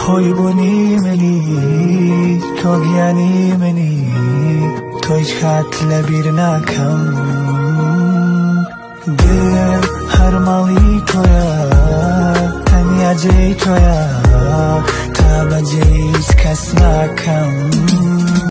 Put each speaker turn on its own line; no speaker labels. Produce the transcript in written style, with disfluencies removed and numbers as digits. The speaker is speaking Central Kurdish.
Koybuni meni, kogyani meni, to'y xatla bir nakam. Dil har mali toya, tanya jay toya, taba jay kas nakam.